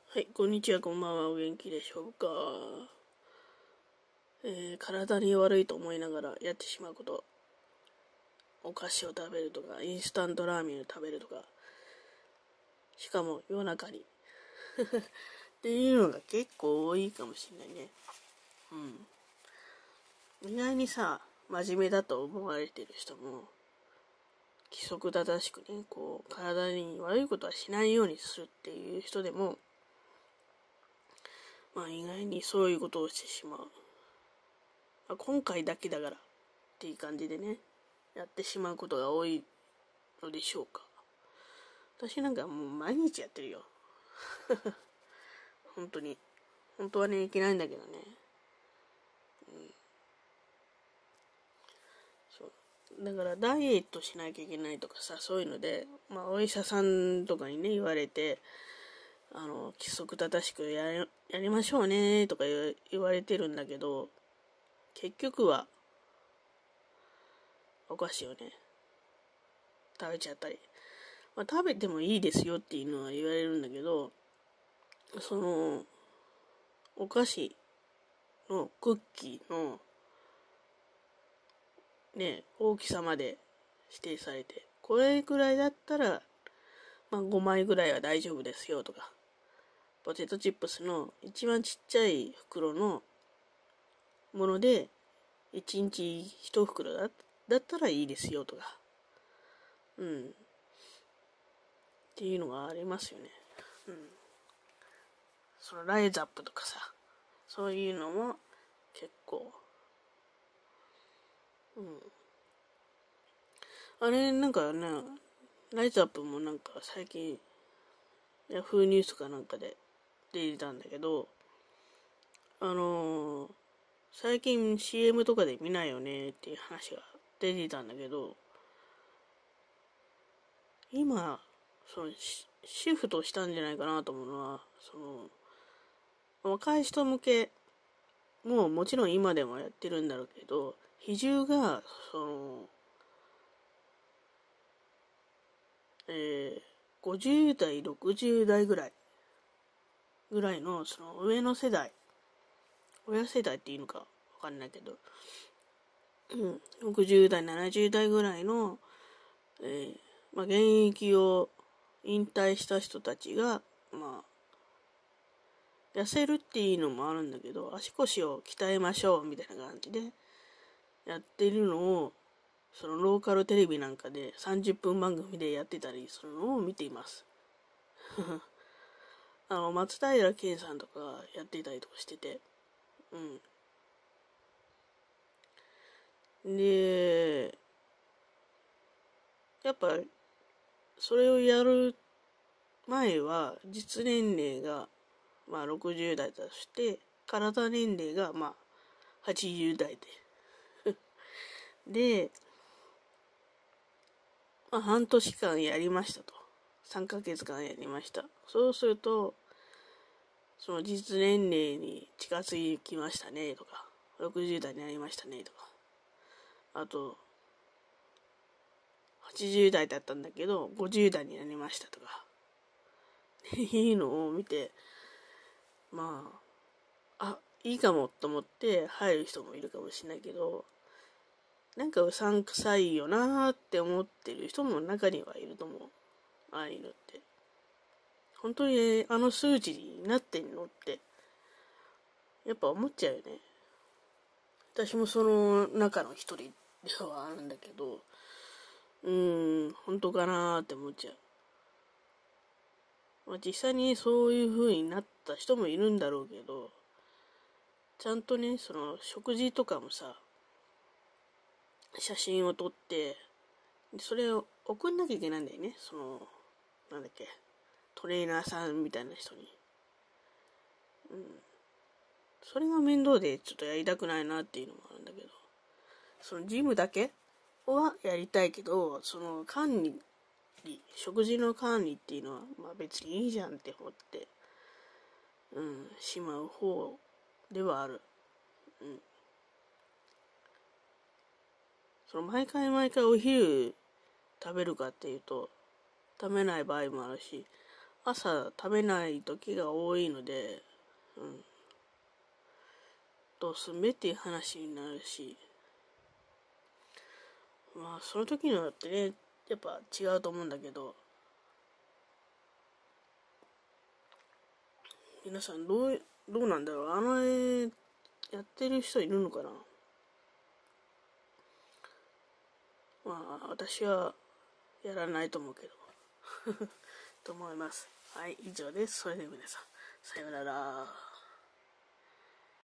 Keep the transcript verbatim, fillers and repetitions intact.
はい、こんにちは、こんばんは、お元気でしょうか。えー、体に悪いと思いながらやってしまうこと。お菓子を食べるとか、インスタントラーメンを食べるとか、しかも夜中に。っていうのが結構多いかもしれないね。うん。意外にさ、真面目だと思われてる人も、規則正しくね、こう、体に悪いことはしないようにするっていう人でも、まあ意外にそういうことをしてしまう。まあ、今回だけだからっていう感じでね、やってしまうことが多いのでしょうか。私なんかもう毎日やってるよ。本当に。本当はね、いけないんだけどね。うん、そうだからダイエットしなきゃいけないとかさ、そういうので、まあお医者さんとかにね、言われて、あの、規則正しくやり、やりましょうねとか言われてるんだけど、結局は、お菓子をね、食べちゃったり。まあ、食べてもいいですよっていうのは言われるんだけど、その、お菓子のクッキーの、ね、大きさまで指定されて、これくらいだったら、まあごまいぐらいは大丈夫ですよとか、ポテトチップスの一番ちっちゃい袋のもので、いちにちいち袋だだったらいいですよとか、うん。っていうのがありますよね。うん。そのライズアップとかさ、そういうのも結構、うん。あれ、なんかね、ライズアップもなんか最近、ヤフーニュースかなんかで出てたんだけど、あのー、最近 シーエム とかで見ないよねっていう話が出てたんだけど、今、そのシフトしたんじゃないかなと思うのは、その、若い人向けももちろん今でもやってるんだろうけど、比重が、その、えー、ごじゅう代、ろくじゅう代ぐらい、ぐらいの、その上の世代、親世代っていうのかわかんないけど、うん、ろくじゅう代、ななじゅう代ぐらいの、えー、まあ、現役を引退した人たちが、まあ、痩せるっていうのもあるんだけど、足腰を鍛えましょうみたいな感じでやってるのを、そのローカルテレビなんかでさんじゅっぷん番組でやってたりするのを見ています。あの、松平健さんとかやってたりとかしてて、うん。で、やっぱ、それをやる前は、実年齢が、まあろくじゅう代として、体年齢が、まあはちじゅう代で。で、まあ半年間やりましたと。さんかげつかんやりました。そうすると、その実年齢に近づいきましたねとか、ろくじゅう代になりましたねとか、あと、はちじゅう代だったんだけど、ごじゅう代になりましたとか、いいのを見て、まあ、あ、いいかもと思って入る人もいるかもしれないけど、なんかうさんくさいよなーって思ってる人も中にはいると思う。ああいうのって。本当にあの数値になってんのって、やっぱ思っちゃうよね。私もその中の一人ではあるんだけど、うーん、本当かなーって思っちゃう。まあ、実際にそういう風になった人もいるんだろうけど、ちゃんとね、その食事とかもさ、写真を撮って、それを送んなきゃいけないんだよね。その、なんだっけ、トレーナーさんみたいな人に。うん。それが面倒でちょっとやりたくないなっていうのもあるんだけど、そのジムだけはやりたいけど、その管理、食事の管理っていうのは、まあ別にいいじゃんって思って、うん、しまう方ではある。うん。その毎回毎回お昼食べるかっていうと、食べない場合もあるし、 朝食べない時が多いので、うん、どうすんべっていう話になるし、まあその時によってね、やっぱ違うと思うんだけど、皆さんどうどうなんだろう、あの絵やってる人いるのかな。まあ私はやらないと思うけどと思います。はい、以上です。それでは皆さんさようなら。